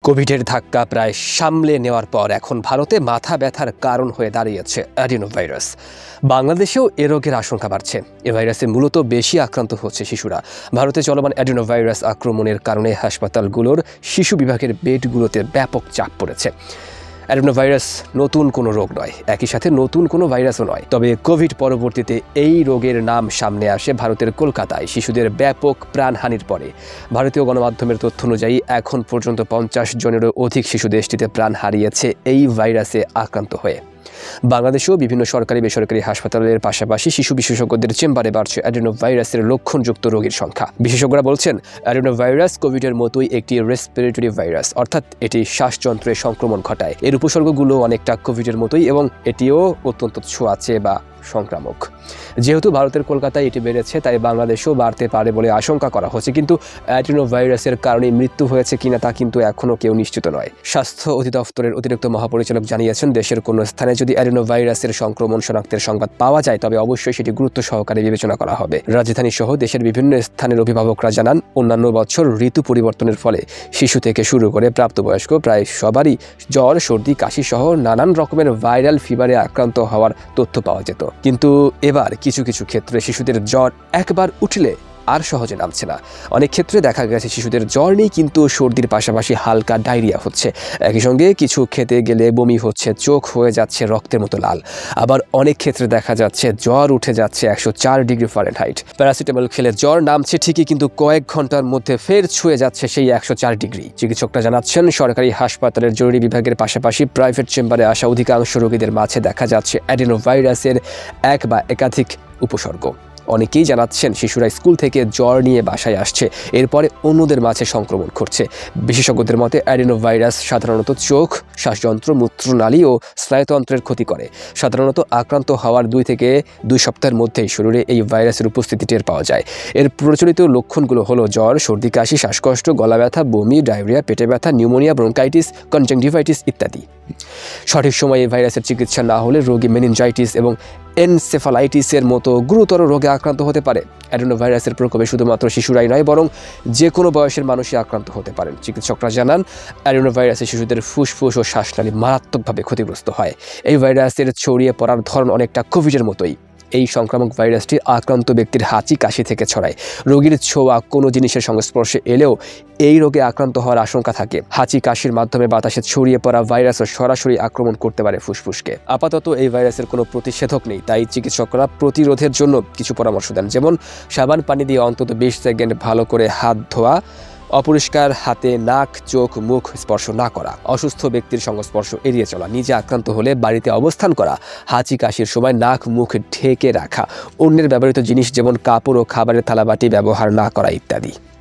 কোভিডের ধাক্কা প্রায় সামলে নেওয়ার পর এখন ভারতে মাথা ব্যথার কারণ হয়ে দাঁড়িয়েছে অ্যাডিনোভাইরাস। বাংলাদেশেও এ রোগের আশঙ্কা বাড়ছে। এ ভাইরাসে মূলত বেশি আক্রান্ত হচ্ছে শিশুরা। ভারতে চলমান অ্যাডিনোভাইরাস আক্রমণের কারণে হাসপাতালগুলোর শিশু বিভাগের বেডগুলোতে ব্যাপক চাপ পড়েছে। অ্যাডিনোভাইরাস নতুন কোনো রোগ নয়, একই সাথে নতুন কোনো ভাইরাসও নয়। তবে কোভিড পরবর্তীতে এই রোগের নাম সামনে আসে ভারতের কলকাতায় শিশুদের ব্যাপক প্রাণহানির পরে। ভারতীয় গণমাধ্যমের তথ্য অনুযায়ী এখন পর্যন্ত 50 জনেরও অধিক শিশু দেশটিতে প্রাণ হারিয়েছে এই ভাইরাসে আক্রান্ত হয়ে। বাংলাদেশেও বিভিন্ন সরকারি বেসরকারি হাসপাতালের পাশাপাশি শিশু বিশেষজ্ঞদের চেম্বারে বাড়ছে অ্যাডিনোভাইরাসের লক্ষণযুক্ত রোগীর সংখ্যা। বিশেষজ্ঞরা বলছেন, অ্যাডিনোভাইরাস কোভিডের মতোই একটি রেসপিরেটরি ভাইরাস, অর্থাৎ এটি শ্বাসযন্ত্রে সংক্রমণ ঘটায়। এর উপসর্গগুলো অনেকটা কোভিডের মতোই এবং এটিও অত্যন্ত ছোঁয়াচে বা সংক্রামক। যেহেতু ভারতের কলকাতায় এটি বেড়েছে, তাই বাংলাদেশেও বাড়তে পারে বলে আশঙ্কা করা হচ্ছে। কিন্তু অ্যাডিনোভাইরাসের কারণে মৃত্যু হয়েছে কিনা তা কিন্তু এখনও কেউ নিশ্চিত নয়। স্বাস্থ্য অধিদপ্তরের অতিরিক্ত মহাপরিচালক জানিয়েছেন, দেশের কোনো স্থানে যদি অ্যাডিনোভাইরাসের সংক্রমণ শনাক্তের সংবাদ পাওয়া যায়, তবে অবশ্যই সেটি গুরুত্ব সহকারে বিবেচনা করা হবে। রাজধানী সহ দেশের বিভিন্ন স্থানের অভিভাবকরা জানান, অন্যান্য বছর ঋতু পরিবর্তনের ফলে শিশু থেকে শুরু করে প্রাপ্তবয়স্ক প্রায় সবারই জ্বর, সর্দি, কাশি সহ নানান রকমের ভাইরাল ফিভারে আক্রান্ত হওয়ার তথ্য পাওয়া যেত। কিন্তু এবার কিছু কিছু ক্ষেত্রে শিশুদের জ্বর একবার উঠলে আর সহজে নামছে না। অনেক ক্ষেত্রে দেখা গেছে শিশুদের জ্বর নেই, কিন্তু সর্দির পাশাপাশি হালকা ডায়রিয়া হচ্ছে। একই সঙ্গে কিছু খেতে গেলে বমি হচ্ছে, চোখ হয়ে যাচ্ছে রক্তের মতো লাল। আবার অনেক ক্ষেত্রে দেখা যাচ্ছে জ্বর উঠে যাচ্ছে 104 ডিগ্রি ফারেনহাইট। প্যারাসিটামল খেলে জ্বর নামছে ঠিকই, কিন্তু কয়েক ঘন্টার মধ্যে ফের ছুঁয়ে যাচ্ছে সেই 104 ডিগ্রি। চিকিৎসকরা জানাচ্ছেন, সরকারি হাসপাতালের জরুরি বিভাগের পাশাপাশি প্রাইভেট চেম্বারে আসা অধিকাংশ রোগীদের মাঝে দেখা যাচ্ছে অ্যাডিনোভাইরাসের এক বা একাধিক উপসর্গ। অনেকেই জানাচ্ছেন, শিশুরা স্কুল থেকে জ্বর নিয়ে বাসায় আসছে, এরপরে অন্যদের মাঝে সংক্রমণ ঘটছে। বিশেষজ্ঞদের মতে অ্যাডিনোভাইরাস সাধারণত চোখ, শ্বাসযন্ত্র, মূত্রনালী ও স্নায়ুতন্ত্রের ক্ষতি করে। সাধারণত আক্রান্ত হওয়ার 2 থেকে 2 সপ্তাহের মধ্যেই শরীরে এই ভাইরাসের উপস্থিতি টের পাওয়া যায়। এর প্রচলিত লক্ষণগুলো হলো জ্বর, সর্দি, কাশি, শ্বাসকষ্ট, গলা ব্যথা, বমি, ডায়রিয়া, পেটে ব্যথা, নিউমোনিয়া, ব্রঙ্কাইটিস, কনজাংটিভাইটিস ইত্যাদি। সঠিক সময়ে এই ভাইরাসের চিকিৎসা না হলে রোগী মেনিনজাইটিস এবং এনসেফালাইটিসের মতো গুরুতর রোগে আক্রান্ত হতে পারে। অ্যাডিনোভাইরাসের প্রকোপে শুধুমাত্র শিশুরাই নয়, বরং যে কোনো বয়সের মানুষই আক্রান্ত হতে পারেন। চিকিৎসকরা জানান, অ্যাডিনোভাইরাসে শিশুদের ফুসফুস ও শ্বাসনালী মারাত্মকভাবে ক্ষতিগ্রস্ত হয়। এই ভাইরাসের ছড়িয়ে পড়ার ধরন অনেকটা কোভিডের মতোই। এই সংক্রামক ভাইরাসটি আক্রান্ত ব্যক্তির হাঁচি, কাশি থেকে ছড়ায়। রোগীর ছোঁয়া কোনো জিনিসের সংস্পর্শে এলেও এই রোগে আক্রান্ত হওয়ার আশঙ্কা থাকে। হাঁচি, কাশির মাধ্যমে বাতাসে ছড়িয়ে পড়া ভাইরাসও সরাসরি আক্রমণ করতে পারে ফুসফুসকে। আপাতত এই ভাইরাসের কোনো প্রতিষেধক নেই, তাই চিকিৎসকরা প্রতিরোধের জন্য কিছু পরামর্শ দেন, যেমন সাবান পানি দিয়ে অন্তত 20 সেকেন্ড ভালো করে হাত ধোয়া, অপরিষ্কার হাতে নাক, চোখ, মুখ স্পর্শ না করা, অসুস্থ ব্যক্তির সংস্পর্শ এড়িয়ে চলা, নিজে আক্রান্ত হলে বাড়িতে অবস্থান করা, হাঁচি কাশির সময় নাক মুখ ঢেকে রাখা, অন্যের ব্যবহৃত জিনিস যেমন কাপড় ও খাবারের থালাবাটি ব্যবহার না করা ইত্যাদি।